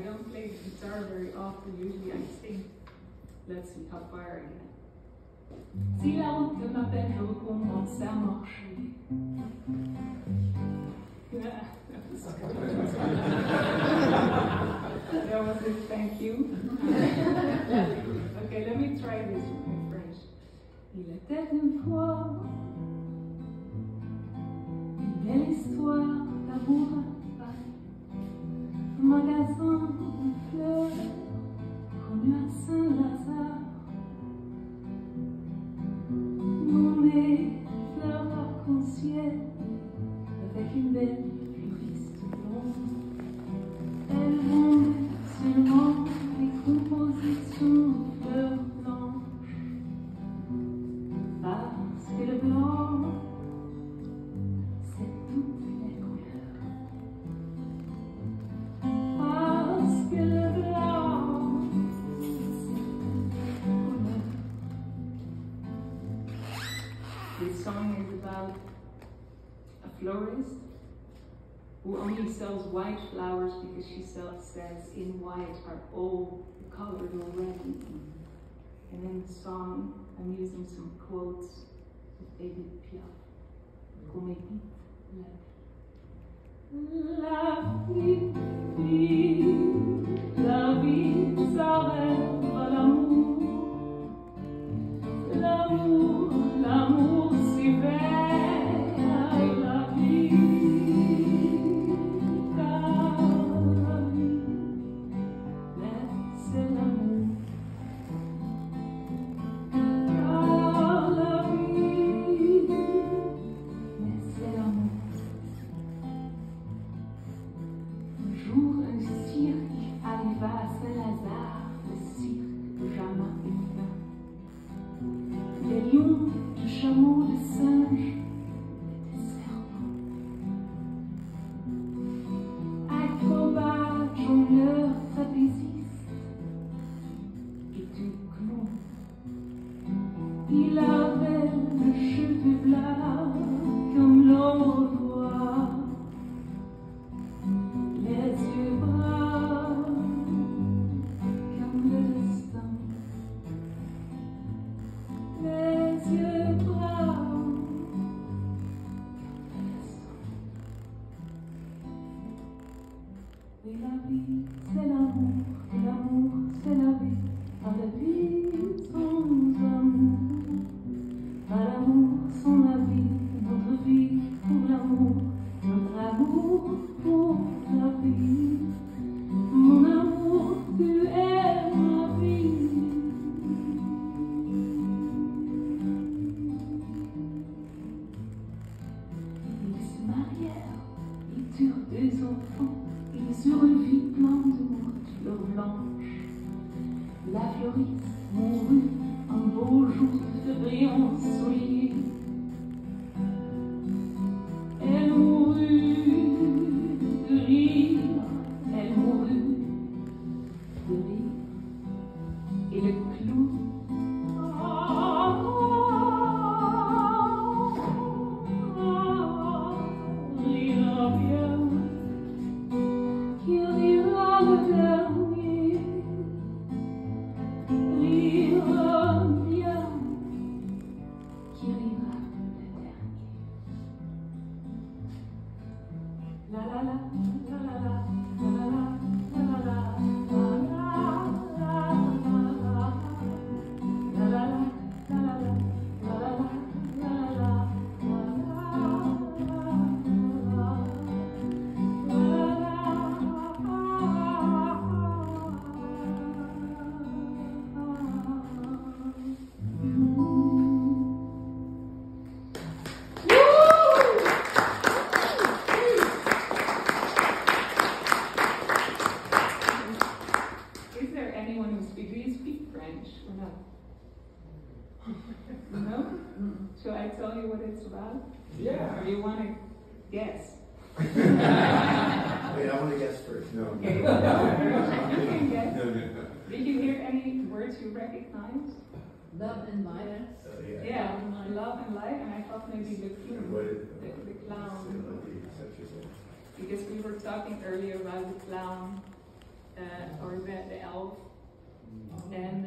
don't play the guitar very often, usually I sing. Let's see how far I get. Si la route m'appelle, je recommence à marcher. That was it, thank you. Okay, let me try this in French. Il était une fois une belle histoire d'amour à Paris. Un magasin de fleurs connu à Saint-Lazare. Nommé fleur arc-en-ciel avec une belle fleuriste blonde. Elle vendait seulement les compositions de fleurs blanches. Parce que le blanc, c'est toutes les couleurs. Parce que le blanc, c'est toutes les couleurs. This song is about a florist who only sells white flowers because she says in white are all colored already. And in the song, I'm using some quotes of Edith Piaf. Qu'on m'écoute. La vie s'arrête à l'amour. L'amour s'éveille à la vie. La vie, mais c'est l'amour. La vie, mais c'est l'amour. Un jour, un cirque arriva à Saint-Lazare, le cirque de Jamin et Fin. Les lions, de chameaux, de singes et des serpents. Acrobates, jongleurs, trapézistes et tout clown. Il avait le cheveu blanc comme l'ombre voit, les yeux bruns comme le destin. Les yeux bruns comme le sang. Et la vie, c'est l'amour, et l'amour, c'est la vie. Pas de vie sans amour. Pas l'amour sans la vie. Notre vie pour l'amour. Notre amour pour la vie. Mon amour, tu es ma vie. Ils se marièrent, ils eurent deux enfants, ils eurent une vie pleine de fleurs blanches. La fleuriste mourut un beau jour de février ensoleillé. Elle mourut de rire, elle mourut de rire. Et le clou rira bien, qui rira le dernier, rira bien, qui rira le dernier. La la la, la la la, la la la, la la Is there anyone who speaks? Do you speak French or not? No? Shall I tell you what it's about? Yeah. Or you want to guess? Wait, I want to guess first. No. Okay. You can guess. No. Did you hear any words you recognize? Love and light. Yeah, love and light, and I thought maybe the clown. The clown. Because we were talking earlier about the clown or the elf. And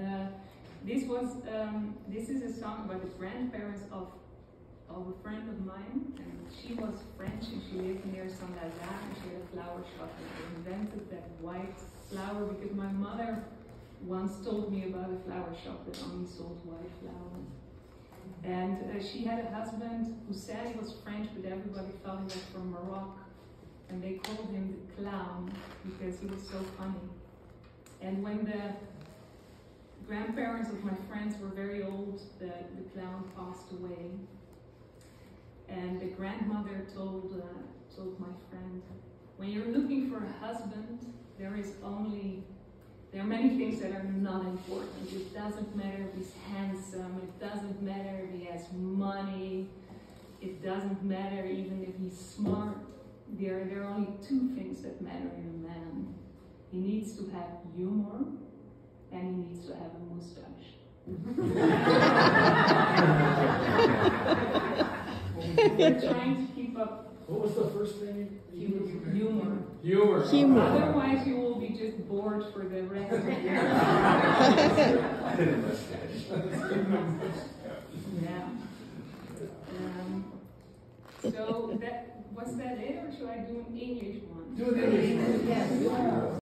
this is a song about the grandparents of a friend of mine, and she was French and she lived near Saint-Lazare, and she had a flower shop, and they invented that white flower because my mother once told me about a flower shop that only sold white flowers. And she had a husband who said he was French, but everybody thought he was from Morocco, and they called him the clown because he was so funny. And when the grandparents of my friends were very old, the clown passed away. And the grandmother told my friend, when you're looking for a husband, there are many things that are not important. It doesn't matter if he's handsome, it doesn't matter if he has money, it doesn't matter even if he's smart. There are only two things that matter in a man. He needs to have humor, and he needs to have a mustache. We're trying to keep up. What was the first thing? Humor. Humor. Otherwise, you will be just bored for the rest of your life. Yeah. So was that it, or should I do an English one? Do an English one. Yes.